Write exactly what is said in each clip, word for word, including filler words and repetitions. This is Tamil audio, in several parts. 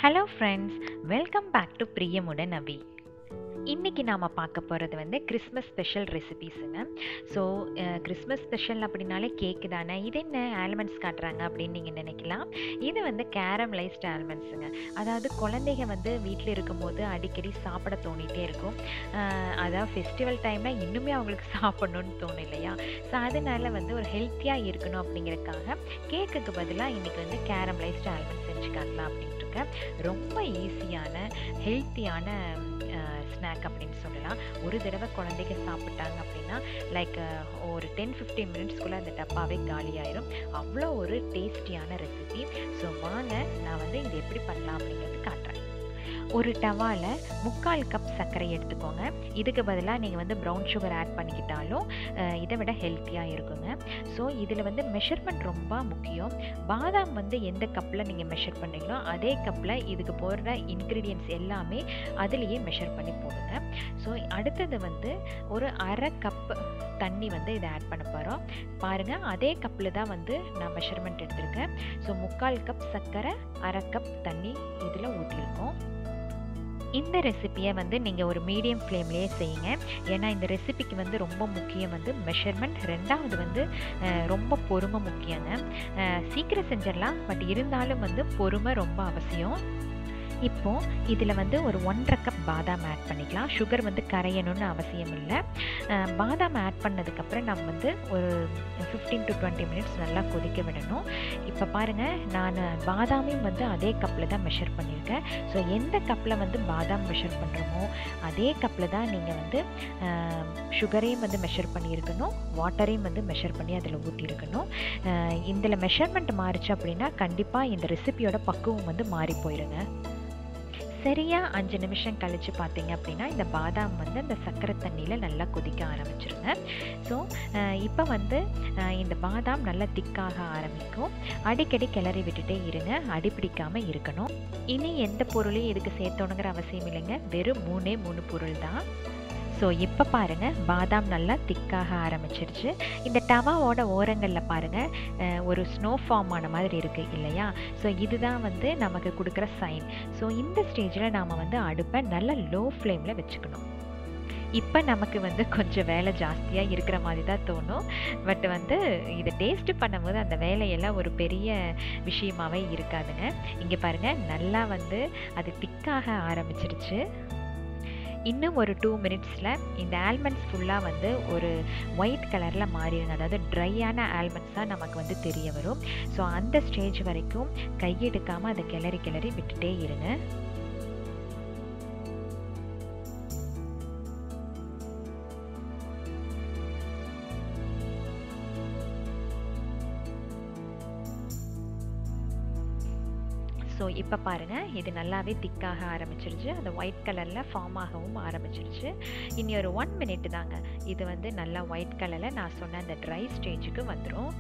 Hello friends, welcome back to Priyamudan Abi. இன்றைக்கி நாம் பார்க்க போகிறது வந்து கிறிஸ்மஸ் ஸ்பெஷல் ரெசிபீஸுங்க. ஸோ கிறிஸ்மஸ் ஸ்பெஷல் அப்படின்னாலே கேக்கு தானே, இது என்ன ஆல்மண்ட்ஸ் காட்டுறாங்க அப்படின்னு நீங்கள் நினைக்கலாம். இது வந்து கேரமலைஸ்டு ஆல்மண்ட்ஸுங்க. அதாவது குழந்தைங்க வந்து வீட்டில் இருக்கும்போது அடிக்கடி சாப்பிட தோணிகிட்டே இருக்கும். அதாவது ஃபெஸ்டிவல் டைமில் இன்னுமே அவங்களுக்கு சாப்பிட்ணுன்னு தோணும் இல்லையா? ஸோ அதனால் வந்து ஒரு ஹெல்த்தியாக இருக்கணும் அப்படிங்கிறதுக்காக கேக்குக்கு பதிலாக இன்றைக்கி வந்து கேரமலைஸ்டு ஆல்மண்ட்ஸ் செஞ்சு காட்டலாம் அப்படின்ட்டு இருக்கேன். ரொம்ப ஈஸியான ஹெல்த்தியான ஸ்நாக் அப்படின்னு சொல்லலாம். ஒரு தடவை குழந்தைங்க சாப்பிட்டாங்க அப்படின்னா லைக் ஒரு டென் ஃபிஃப்டீன் மினிட்ஸ்க்குள்ளே அந்த டப்பாவே காலியாயிரும். அவ்வளோ ஒரு டேஸ்டியான ரெசிபி. ஸோ வாங்க நான் வந்து இது எப்படி பண்ணலாம் அப்படிங்கிறது காட்டுறேன். ஒரு டவாவில் முக்கால் கப் சர்க்கரை எடுத்துக்கோங்க. இதுக்கு பதிலாக நீங்கள் வந்து ப்ரௌன் சுகர் ஆட் பண்ணிக்கிட்டாலும் இதை விட ஹெல்த்தியாக இருக்குங்க. ஸோ இதில் வந்து மெஷர்மெண்ட் ரொம்ப முக்கியம். பாதாம் வந்து எந்த கப்பில் நீங்கள் மெஷர் பண்ணுறீங்களோ அதே கப்பில் இதுக்கு போடுற இன்க்ரீடியன்ட்ஸ் எல்லாமே அதுலேயே மெஷர் பண்ணி போடுங்க. ஸோ அடுத்தது வந்து ஒரு அரை கப் தண்ணி வந்து இதை ஆட் பண்ண போகிறோம். பாருங்கள், அதே கப்பில் தான் வந்து நான் மெஷர்மெண்ட் எடுத்திருக்கேன். ஸோ முக்கால் கப் சர்க்கரை, அரை கப் தண்ணி இதில் ஊற்றிருக்கோம். இந்த ரெசிப்பியை வந்து நீங்கள் ஒரு மீடியம் ஃப்ளேம்லேயே செய்யுங்க. ஏன்னா இந்த ரெசிபிக்கு வந்து ரொம்ப முக்கியம் வந்து மெஷர்மெண்ட். ரெண்டாவது வந்து ரொம்ப பொறுமை முக்கியங்க. சீக்கிரம் செஞ்சிடலாம், பட் இருந்தாலும் வந்து பொறுமை ரொம்ப அவசியம். இப்போது இதில் வந்து ஒரு ஒன்றரை கப் பாதாம் ஆட் பண்ணிக்கலாம். சுகர் வந்து கரையணும்னு அவசியம் இல்லை. பாதாம் ஆட் பண்ணதுக்கப்புறம் நம்ம வந்து ஒரு ஃபிஃப்டீன் டு டுவெண்ட்டி மினிட்ஸ் நல்லா கொதிக்க விடணும். இப்போ பாருங்கள், நான் பாதாமையும் வந்து அதே கப்பில் தான் மெஷர் பண்ணியிருக்கேன். ஸோ எந்த கப்பில் வந்து பாதாம் மெஷர் பண்ணுறோமோ அதே கப்பில் தான் நீங்கள் வந்து சுகரையும் வந்து மெஷர் பண்ணியிருக்கணும், வாட்டரையும் வந்து மெஷர் பண்ணி அதில் ஊற்றிருக்கணும். இதில் மெஷர்மெண்ட் மாறிச்சு அப்படின்னா கண்டிப்பாக இந்த ரெசிபியோட பக்குவம் வந்து மாறி போயிடுங்க. சரியாக அஞ்சு நிமிஷம் கழித்து பார்த்தீங்க அப்படின்னா இந்த பாதாம் வந்து அந்த சர்க்கரை தண்ணியில் நல்லா கொதிக்க ஆரம்பிச்சிருங்க. ஸோ இப்போ வந்து இந்த பாதாம் நல்லா திக்காக ஆரம்பிக்கும். அடிக்கடி கிளறி விட்டுட்டே இருங்க, அடிப்பிடிக்காமல் இருக்கணும். இனி எந்த பொருளையும் இதுக்கு சேர்த்தோணுங்கிற அவசியம் இல்லைங்க, வெறும் மூணே மூணு பொருள் தான். ஸோ இப்போ பாருங்கள், பாதாம் நல்லா திக்காக ஆரம்பிச்சிருச்சு. இந்த டவாவோட ஓரங்களில் பாருங்கள் ஒரு ஸ்னோ ஃபார்ம் ஆன மாதிரி இருக்குது இல்லையா? ஸோ இதுதான் வந்து நமக்கு கொடுக்குற சைன். ஸோ இந்த ஸ்டேஜில் நாம் வந்து அடுப்பை நல்லா லோ ஃப்ளேமில் வச்சுக்கணும். இப்போ நமக்கு வந்து கொஞ்சம் வேலை ஜாஸ்தியாக இருக்கிற மாதிரி தான் தோணும். பட் வந்து இதை டேஸ்ட்டு பண்ணும்போது அந்த வேலையெல்லாம் ஒரு பெரிய விஷயமாகவே இருக்காதுங்க. இங்கே பாருங்கள், நல்லா வந்து அது திக்காக ஆரம்பிச்சிருச்சு. இன்னும் ஒரு டூ மினிட்ஸில் இந்த ஆல்மண்ட்ஸ் ஃபுல்லாக வந்து ஒரு ஒயிட் கலரில் மாறிடுங்க. அதாவது ட்ரையான ஆல்மண்ட்ஸ் தான் நமக்கு வந்து தெரிய வரும். ஸோ அந்த ஸ்டேஜ் வரைக்கும் கையெடுக்காமல் அதை கிளறி கிளறி விட்டுட்டே இருங்க. ஸோ இப்போ பாருங்கள், இது நல்லாவே திக்காக ஆரம்பிச்சிருச்சு. அந்த ஒயிட் கலரில் ஃபார்ம் ஆகவும் ஆரம்பிச்சிருச்சு. இனி ஒரு ஒன் மினிட் தாங்க, இது வந்து நல்லா ஒயிட் கலரில் நான் சொன்ன அந்த ட்ரை ஸ்டேஜுக்கு வந்துடும்.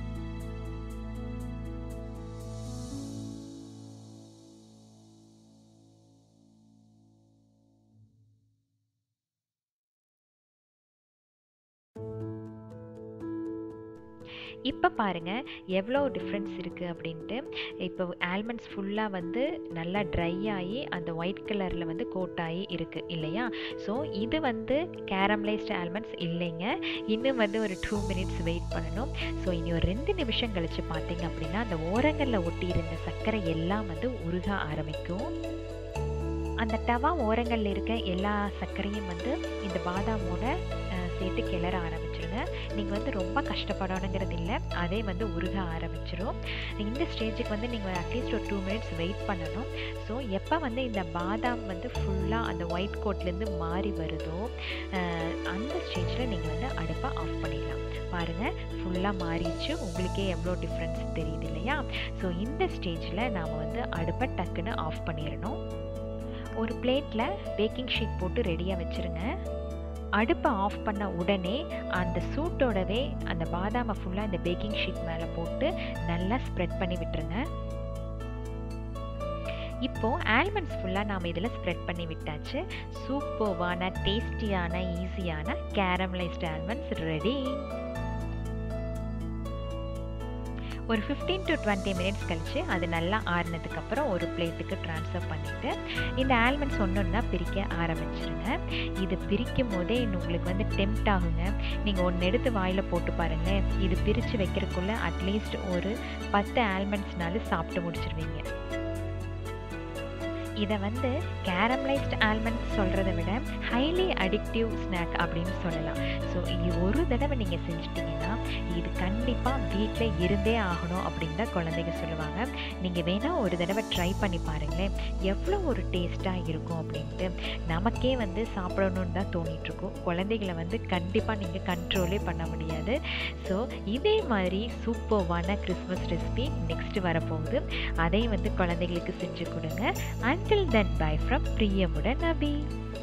இப்போ பாருங்கள் எவ்வளோ டிஃப்ரென்ஸ் இருக்குது அப்படின்ட்டு. இப்போ ஆல்மண்ட்ஸ் ஃபுல்லாக வந்து நல்லா ட்ரை ஆகி அந்த ஒயிட் கலரில் வந்து கோட் ஆகி இருக்குது இல்லையா? ஸோ இது வந்து கேரமலைஸ்டு ஆல்மண்ட்ஸ் இல்லைங்க. இன்னும் வந்து ஒரு டூ மினிட்ஸ் வெயிட் பண்ணணும். ஸோ இனி ஒரு ரெண்டு நிமிஷம் கழித்து பார்த்தீங்க அப்படின்னா அந்த ஓரங்களில் ஒட்டி இருந்த சர்க்கரை எல்லாம் வந்து உருக ஆரம்பிக்கும். அந்த டவா ஓரங்களில் இருக்க எல்லா சர்க்கரையும் வந்து இந்த பாதாமோட சேர்த்து கிளற ஆரம்பிச்சிருங்க. நீங்கள் வந்து ரொம்ப கஷ்டப்படணுங்கிறது இல்லை, அதே வந்து உருக ஆரம்பிச்சிடும். இந்த ஸ்டேஜுக்கு வந்து நீங்கள் அட்லீஸ்ட் ஒரு டூ மினிட்ஸ் வெயிட் பண்ணணும். ஸோ எப்போ வந்து இந்த பாதாம் வந்து ஃபுல்லாக அந்த ஒயிட் கோட்லேருந்து மாறி வருதோ அந்த ஸ்டேஜில் நீங்கள் வந்து அடுப்பை ஆஃப் பண்ணிடலாம். பாருங்கள், ஃபுல்லாக மாறிடுச்சு. உங்களுக்கே எவ்வளோ டிஃப்ரென்ஸ் தெரியுது இல்லையா? ஸோ இந்த ஸ்டேஜில் நாம் வந்து அடுப்பை டக்குன்னு ஆஃப் பண்ணிடணும். ஒரு பிளேட்டில் பேக்கிங் ஷீட் போட்டு ரெடியாக வச்சுருங்க. அடுப்பை ஆஃப் பண்ண உடனே அந்த சூட்டோடவே அந்த பாதாமை ஃபுல்லாக இந்த பேக்கிங் ஷீட் மேலே போட்டு நல்லா ஸ்ப்ரெட் பண்ணி விட்டுருங்க. இப்போது ஆல்மண்ட்ஸ் ஃபுல்லாக நாம் இதில் ஸ்ப்ரெட் பண்ணி விட்டாச்சு. சூப்பர்வான டேஸ்டியான ஈஸியான கேரமலைஸ்டு ஆல்மண்ட்ஸ் ரெடி. ஒரு ஃபிஃப்டீன் டு டுவெண்ட்டி மினிட்ஸ் கழித்து அது நல்லா ஆறுனதுக்கப்புறம் ஒரு பிளேட்டுக்கு ட்ரான்ஸ்ஃபர் பண்ணிவிட்டு இந்த ஆல்மண்ட்ஸ் ஒன்று ஒன்றா பிரிக்க ஆரம்பிச்சிருங்க. இது பிரிக்கும் போதே உங்களுக்கு வந்து டெம்ப்ட் ஆகுங்க. நீங்கள் ஒன்று எடுத்து வாயில் போட்டு பாருங்கள். இது பிரித்து வைக்கிறதுக்குள்ளே அட்லீஸ்ட் ஒரு பத்து ஆல்மண்ட்ஸ்னாலும் சாப்பிட்டு முடிச்சிருவீங்க. இதை வந்து கேரமலைஸ்ட் ஆல்மண்ட்ஸ் சொல்கிறத விட ஹைலி அடிக்டிவ் ஸ்நாக் அப்படின்னு சொல்லலாம். ஸோ இது ஒரு தடவை நீங்கள் செஞ்சிட்டிங்கன்னா இது கண்டிப்பாக வீட்டில் இருந்தே ஆகணும் அப்படின்னு தான் குழந்தைங்க சொல்லுவாங்க. நீங்கள் வேணால் ஒரு தடவை ட்ரை பண்ணி பாருங்களேன், எவ்வளோ ஒரு டேஸ்ட்டாக இருக்கும் அப்படின்ட்டு. நமக்கே வந்து சாப்பிடணுன்னு தான் தோணிகிட்ருக்கும். குழந்தைகளை வந்து கண்டிப்பாக நீங்கள் கண்ட்ரோலே பண்ண முடியாது. ஸோ இதே மாதிரி சூப்பர்வான கிறிஸ்மஸ் ரெசிபி நெக்ஸ்ட்டு வரப்போகுது. அதை வந்து குழந்தைகளுக்கு செஞ்சு கொடுங்க. Until then, bye from Priyamudan Abhi.